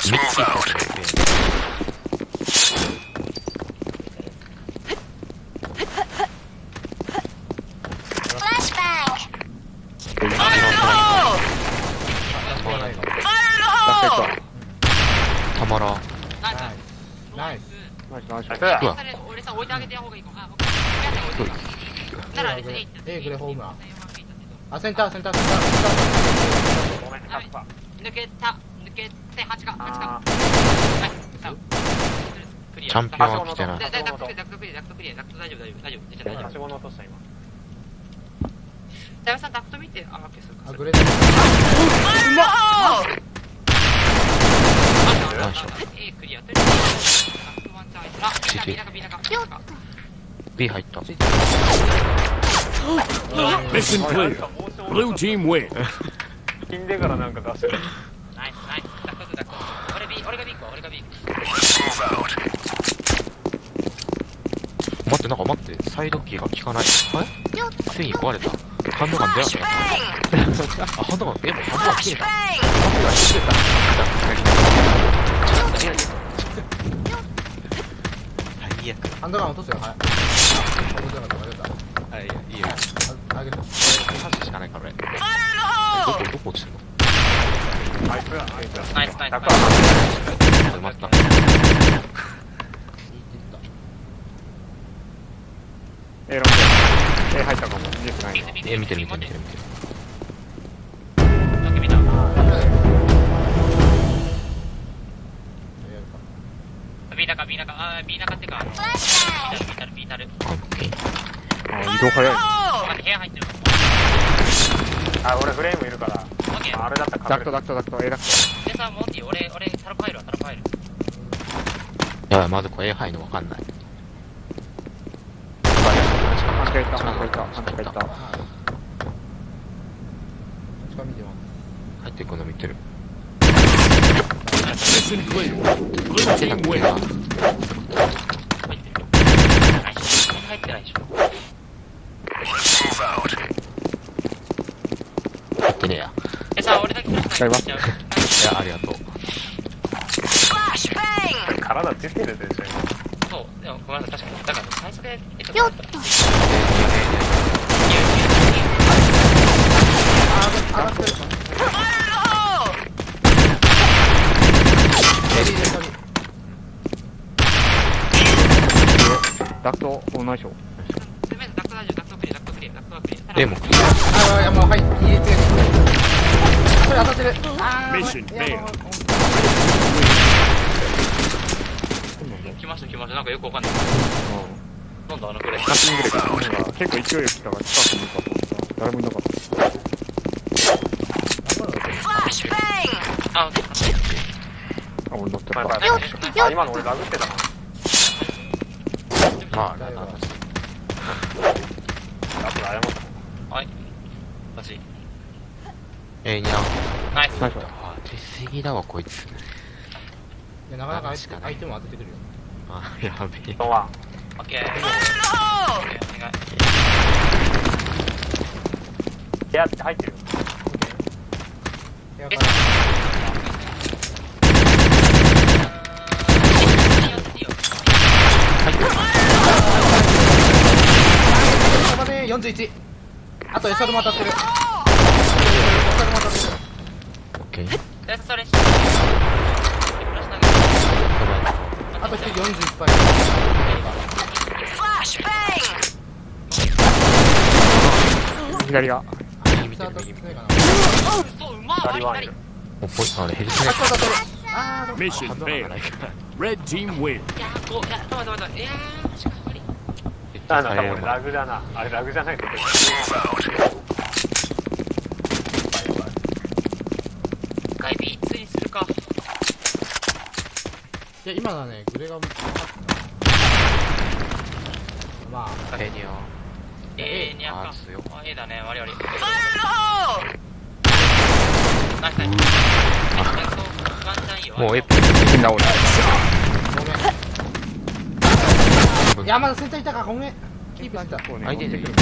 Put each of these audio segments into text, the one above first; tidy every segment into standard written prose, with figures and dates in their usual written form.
めっちゃいい顔してる。たまら。 ナイス。 俺さ置いてあげてや方がいいか。ならあれでグレホームラン。あ、センター。 抜けて8か。 チャンピオンは来てない。 ダクトクリア、大丈夫。 はしごの落とした今。 大丈さんダクト見て、あ、オッケー、そうか。 グレー。 クリア。 B 入った。 Mission clear. Blue team win. 死んでからなんか出してる。 ナイス。ダクト。俺が B か。 待って、サイドキーが効かない。あれついに壊れた。ハンドガン出なかった。あ、ハンドガン切れた。最悪。 ハンドガン落とすよ、はい。 はい、いいよ。 あげる。 3しかないからね。どこ落ちてんの？ ナイス。 ナイス。 ダクト始まった。 ロング。入ったかも。見てない。 見てる。 だけ見た。B 中ってか、ビータル。 移動早い。 部屋入ってる。 あ、俺フレームいるから。あれだったらダクト。 でさ、モンティ、俺、タロパイル。 やばい、まずこれ A 入るのわかんない。 半地下行った。 入っていくの見てる。 Mission clear. Blue team win. 入ってないでしょ。 入ってねえや。 さ、俺だけフラッシュない。 いや、ありがとう。 体出てるでしょ。 そう、でもごめんなさい、確かに。だから最速でダクト同じでしょ。 ダクトクリア。 でも、 もう、はい、入れて。それ当たってる。 Mission failed. 来ました。なんかよくわかんない。なんだあのクレー。 8人ぐらい結構勢いよく来たから近くにいるかと思ったら誰もいなかった。あ、俺乗ってた。今の俺ラグってたな。 まあ、 あと謝った。 はい。私。 にゃん。 ナイス。 あ、出過ぎだわ、こいつ。 なかなか相手も当ててくるよ。 あ、やべえ。 オッケー。 お願い。 部屋って入ってる。 41。あとエサルも当たってる。 オッケー。 それ。 あと1人41杯。 左が。 右見てる。 そう、うまい。 左はいる。 もうポイントあれ、ヘルスネット。 Mission failed. Red team win. いや、止まった。いやー、無理。 なんか俺ラグだな。あれラグじゃないと。 外 B ついにするか。 いや、今のはね、グレがまあ、 A には。 にゃんか。 強。 あ、A だね、我々。ナイス。 もう A な俺。 ごめん。いや、まだセンターいたか、ごめん。 キープしてた。 相手でいい。 Bomb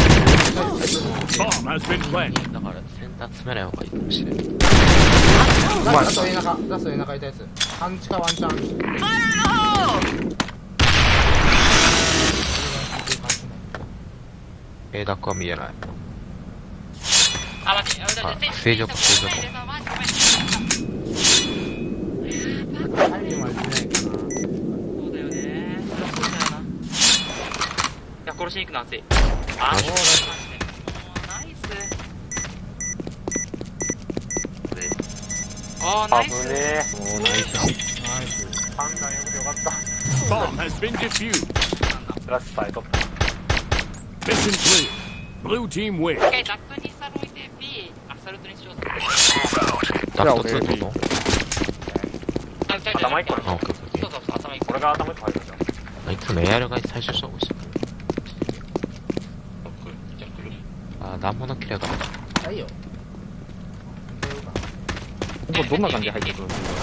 has been planted. だからセンター詰めない方がいいかもしれない。 ラスト田舎、ラスト田舎いたやつ。半地下ワンチャン。 ダックは見えない。 あ、待って、 正常。 入るまで出ないかな。 そうだよね。そりゃそうだよな。いや、殺しに行くの熱い。あ、 よしもうナイス。あー、ナイス。 危ねえ。 もうナイス。 ナイス。 判断よくてよかっ Bomb has been defused. た。ラストさえ取った。 Mission clear. Blue team win. 一回ダックにサル置いて B アサルトにしようぜ。 ダック2ってことあ、じゃ頭一個あ、オッケーオッケー。 そうそうそう、頭一個。 これが頭一個入るじゃん。 いつもエアルが最初勝負してくる。 じゃあ来る。 あ、なんもなければ。 はいよ。 ここどんな感じで入ってくるんですか。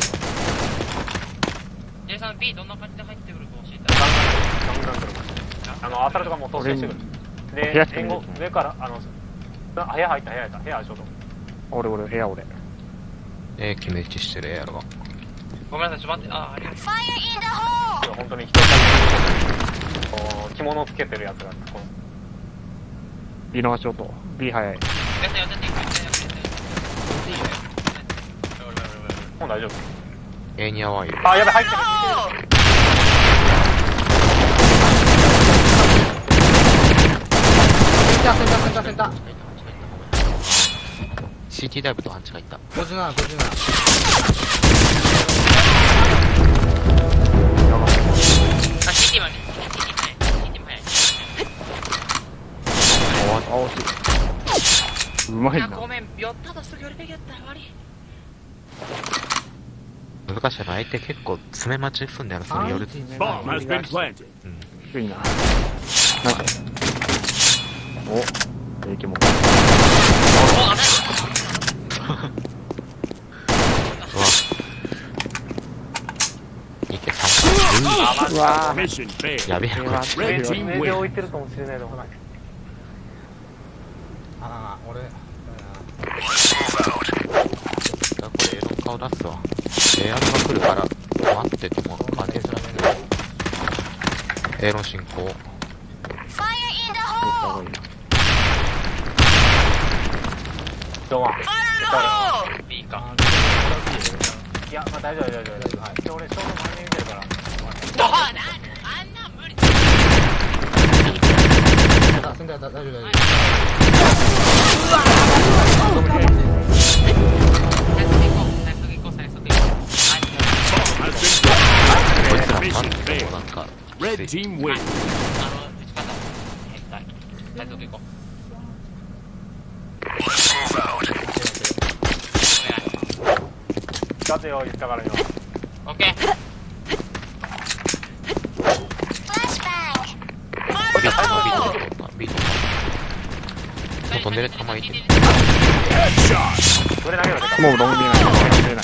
J さん B どんな感じで入ってくるか教えて。 ガンガン来る。アサルトがもう投資してくる。で、援護上から部屋入った部屋ちょうど。俺部屋俺。 決め打ちしてるエアルが。 ごめんなさい、ちょっと待って。あ、ありがとう。 本当に人が着物つけてるやつがこの B の足音 B 早い。 J さんやってていいよ。 もう大丈夫。 A に合わんよ。 あ、やべ入ってる。 センター。 CT ダイブとハンチがいった。 57。 あ、CT はね。CT も早い。 うまいな。 ごめん、寄ったとすぐ寄るべきやったら悪い。 難しいな。相手結構詰め待ちすんだよな、それ夜。 Bomb has been planted. 低いな。なんかお、平気も。 うわ。いけ、 うわ Mission failed. やべえな、これ。 Red team 上で win. 置いてるかもしれないでもない。 俺。 これ、エロン顔出すわ。エアルが来るから、待ってても、勝てずらねエロン進行。 どうも。 B か。 いや、まあ大丈夫。はい。俺、ちょうど前に見てるから。 どうなあんなん無理。 センター大丈夫。 こいつら Mission なんでも failed. なんか、 Red team win. 打ち方変態。大丈夫行こう。 だってよ、言ったからよ。 オッケー。 ビート飛んでる球いてる。 それ投げろ。もうロングビーなんで投げれない。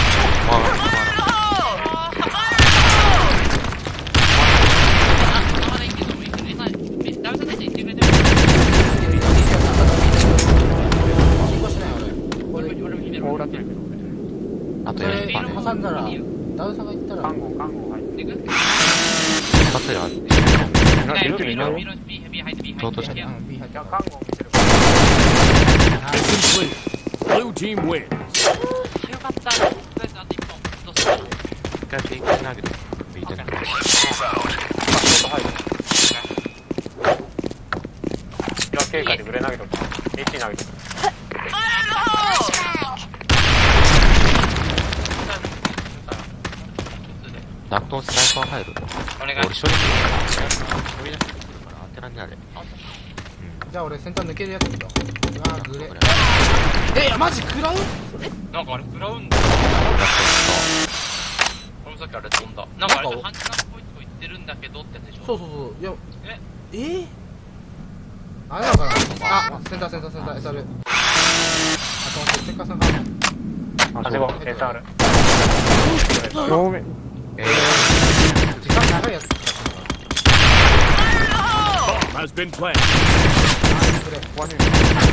あと4パ挟んだら、ダウサが行ったら。 看護入ってる。 2つやる。京都じゃね B 入っいや、 た。 看護見てる。 Mission clear. Blue team win. よかった。とりあえずあと1本。どうする？ 一回フェイク投げてビートにちょっと入る。いや、警戒でグレ投げとった。H 投げとった。 ダクトスナイパー入る。 お願い。 俺処理するから当てらんねあれ。 じゃあ俺先端抜けるやつだ。グレ。マジ食らう？ なんかあれ食らうんだ。俺もさっきあれ飛んだ。なんかあれハンチナップポイント言ってるんだけどってやつでしょ。 そう。いや。あれなのかな。センター SR。あとステッカーさんか。 85、SR。 時間長いやつ。 has been planted. これ怖いね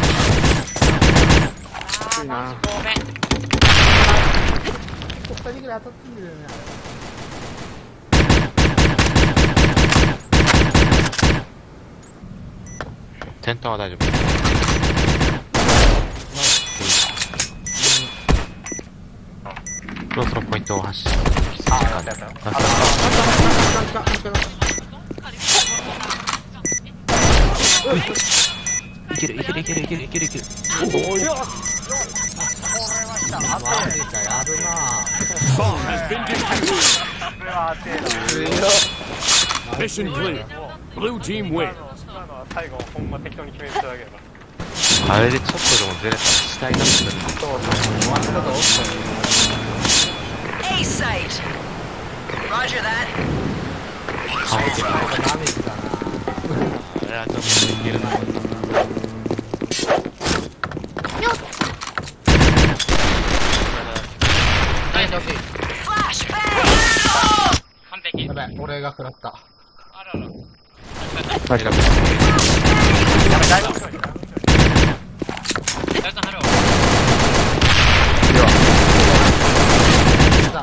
いいなごめん。 2人ぐらい当たってんだよね。 先端は大丈夫。そろそろポイントを発しあやったやったあいけるいけるいけるいけるいけるいける。 おおよしマジかやるな Bomb has been defused. これは当てえな Mission clear. Blue team win. 今のは最後ほんま適当に決めてただけだかあれでちょっとでもずれたら死体になってくる。 A site. Roger that. 顔でダメージだないやちょっといけるな。 はい欲しい Flashbang. 完璧。 やべ俺が食らったあらら。 マジだ。 らやべだいぶ後ろに大さん、ハロー。 さ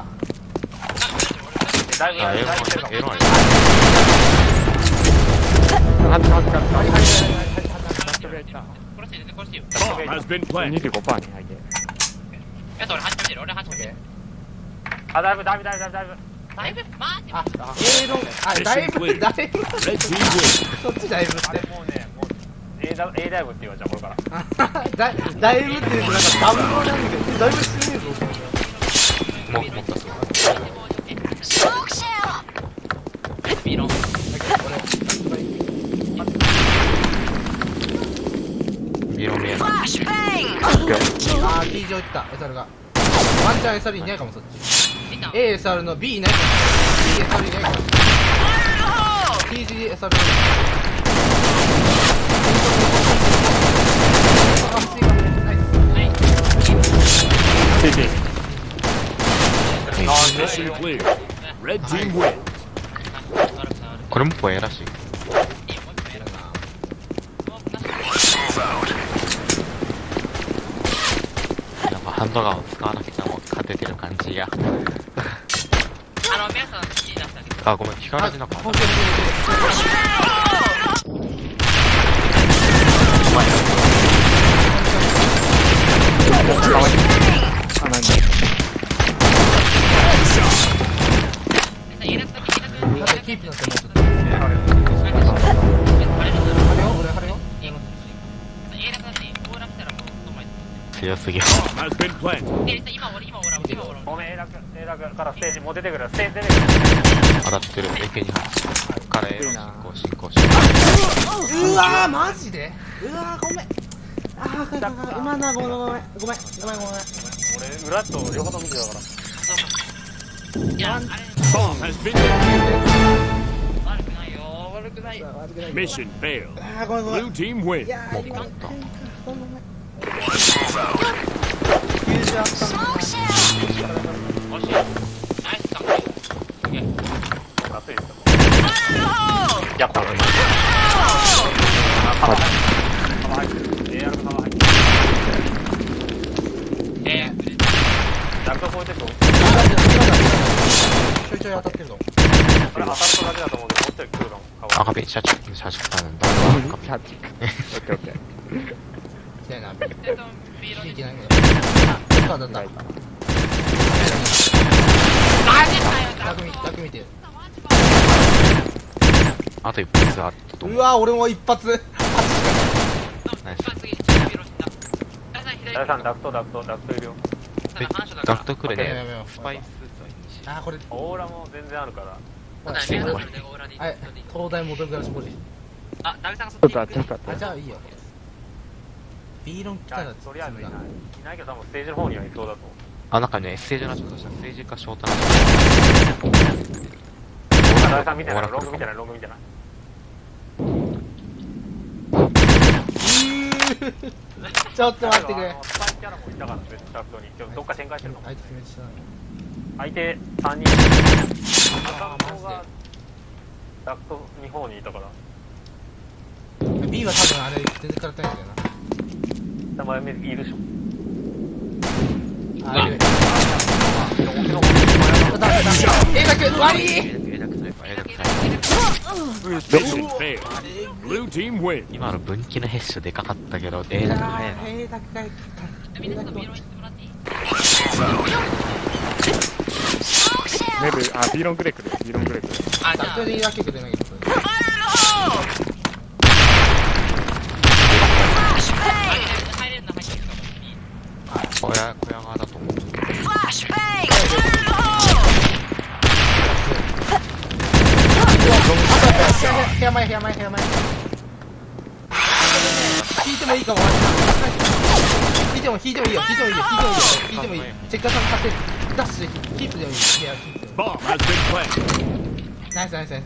だいぶあ、エロだいぶン、エロン。 はずはずかった殺して、殺してよ。 Bomb has been planted. 25%に入ってやつ俺8見てる、俺8見てる。 あだいぶだいぶ待って。 あ、Aロン、あ、だいぶ、だいぶ、 Red team win. そっちだいぶっあれもうねもう A ダイブって言われちゃうこれからて。だいぶって言うとなんかダブルなんだけど、だいぶしてねえぞ。 もう、もったそう。 Smoke shell. ビーロン。 ビロ見えない。 Flashbang. あー、T 上行った、SR が。ワンチャン SR いないかも、そっち。 見た ASR の B いないかも。BSR いないかも。TGSR あ、欲しいかもね。ナイス。 Mission clear. Red team win. これも怖いらしい。なんかハンドガンを使わなくても勝ててる感じや。 皆さん聞き出したけど。 あ、ごめん、聞かれてなかった。 欲しい欲しいだってキープなんてもうちょっと。晴れよ、俺晴れよ。 強すぎる。 Has been planted. ごめん A ダからステージもう出てくるステージ出てくる当たってる。AK2 発。からエロ進行。 うわー、マジでうわー、ごめん。あー、今な、ごめん。 俺裏と両方と見てたから Bomb has been defused. Mission failed. あー、ごめん。 Blue team win. いやー、ごめん。 Smoke shell. 熱いですやった俺幅入ってる AR の幅入ってるダクト超えてるとちょいちょい当たってるぞ。 これ当たるとだけだと思うけどもう一人来るかも赤ペン、社畜なんだ。赤ペン。 オッケーオッケーきたいな、B いけないのだ。あ、当たった。逆見て。 あと一発あったと思う。 うわー、俺も一発。 ナイス。 誰さんダクトいるよダクトくれやめねよ。うスパイスあー、これ、 オーラも全然あるからあれ、東大戻るからしぼり。 あ、ダメさんがそっち行く。 あ、じゃあいいよ。B ロン来たら、 とりあえずいないけど多分ステージの方にはいそうだと思うあ、なんかね、ステージの話をしたステージかショートな誰さん見てないロング見てないちょっと待ってくれ。 スパイキャラもいたから別にダクトにどっか展開してるかもあいつ決めてたな。 相手3人赤の方がダクト2方にいたから B は多分あれ全然食らってないんだよ名前いるでしょ。 な。あれ。A だけ悪い。 Mission failed. Blue team win. 今の分岐のヘッシュでかかったけど A だけ早いな。 A だけがみんなのビール行ってもらっていい？ メル、あ、ビーロングレックで、ビーロングレックで。 あ、じゃあそれでいいだけくれないけど。 あれ入れるの入ってるかも。 小屋側だと思う。 部屋前。引いてもいいかも。引いてもいいよ。チェッカーさん勝手にダッシュでキープでもいい。 Bomb has been planted. ナイス。 詰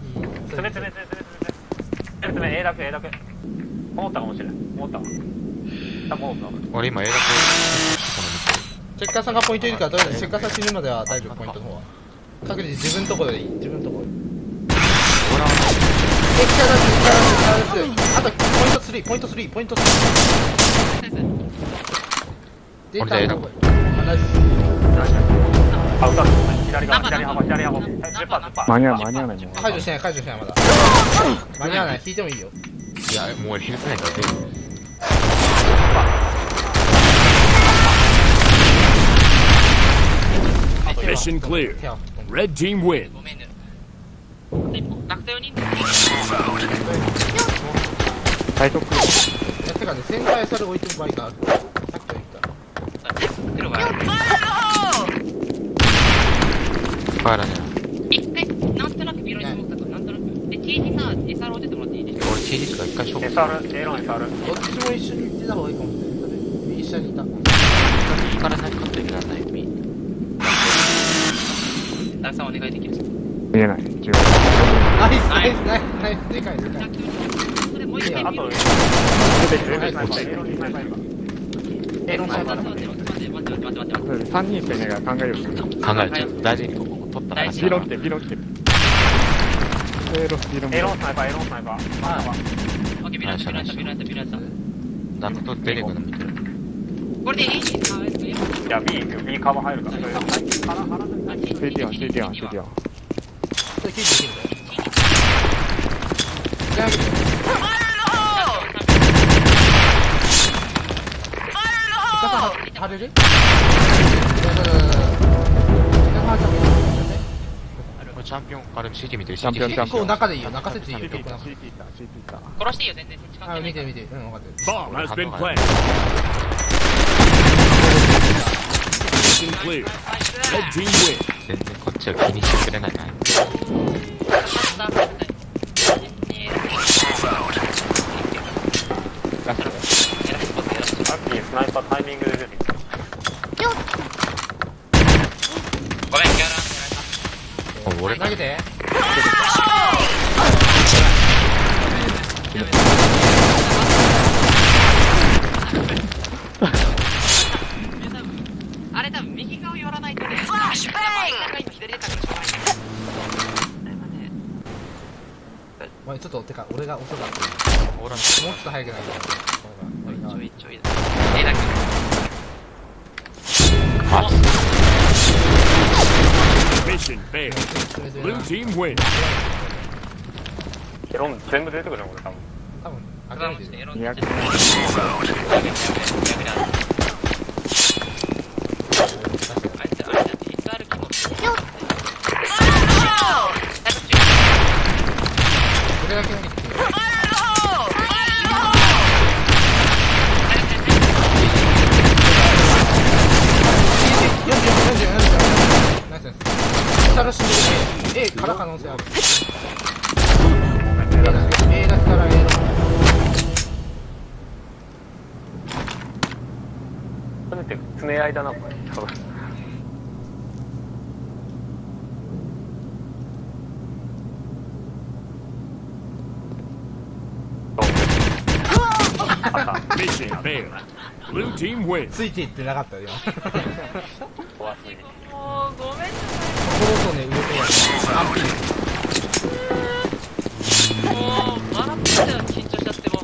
め、A だけ。思ったかもしれん。思ったわ。多分思ったわ。 俺今 A だけチェッカーさんがポイントいるから、とりあえずチェッカーさん死ぬまでは大丈夫、ポイントの方は。各自自分のところでいい。自分のところで。力出す。あと、ポイント3。出た。ナイス。 あ、歌う。左幅。10%。 間に合わないもん。 解除しない、まだ。間に合わない、引いてもいいよ。 いや、もう俺許せないから出る。 Mission clear. Red team win. ごめんね。楽天4人で。 最速。 いや、てかね、旋回され置いてる場合がある。さっき言った。 作る場合。 帰らね一回、なんとなくビールに持ったと、なんとなく。で、T にさ、SR 置いてってもらっていいですか？ 俺 T しか一回勝負 SR、A ロン SR。 どっちも一緒に行ってた方がいいかもしれない。一緒にいた。 右から何かっていけない右。 ダンさんお願いできる？ 見えない。違う。 ナイス。でかい。 それもう一回あと、 ビール。 A ロンサイバー。 待って。 3人してねが考えよう。 考える。ちょっと大事にここ取ったらビロン来てる。A ロンスナイパー。 オッケー、ビールやった。 ダクト出てくるの見てる。 これでいい？ いや、B カバー入るから。 CT は。 それキープできるんだよ。じゃあ、貼れる？ これチャンピオン、あれ CT 見てる。 チャンピオン。 結構中でいいよ。中説いいよ。 CT いった。 殺していいよ、全然。 あ、見て。うん、分かってる。 Bomb has been planted. Mission clear. Red team win. 全然こっちは気にしてくれないな。 さっきスナイパータイミングで出てきた。 ごめん、ギャラ。 俺投げて。 あれ多分右側寄らないとね。 フラッシュバン今左出たからしょうがない。 お前ちょっと、てか、俺が遅かった。 俺もうちょっと早くないちょい。だけ。 Mission failed. Blue team win. エロン全部出てくるのこれ多分。 多分、諦めてる。 エロン 200。 俺だけ投げてきて。ナイス。下の死んでる A から可能性ある。A だったら A の。 せめて詰め合いだなこれ。 Mission failed. Blue team win. ついていってなかったよ。 怖すぎる。 もうごめんなさ心とね、上とやる。 い。もう笑ってたよ、緊張しちゃってもう。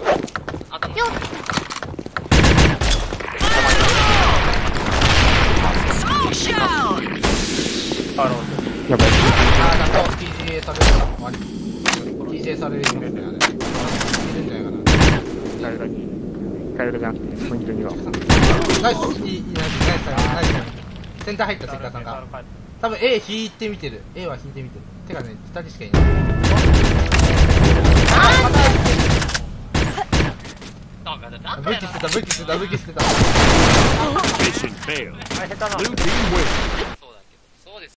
やばい。 あー、なんと TGA されるから終わり。TGA されるんですね、あれ。いるんじゃないかな。 カエルじゃん。ポイント2は。 ナイス、いい、ナイス、ナイス、ナイス。センター入った、センターさんが。多分 A 引いてみてる。A は引いてみてる。てかね、2人しかいない。武器捨てた、武器捨てた、武器捨てた。 Mission failed. Blue team wins.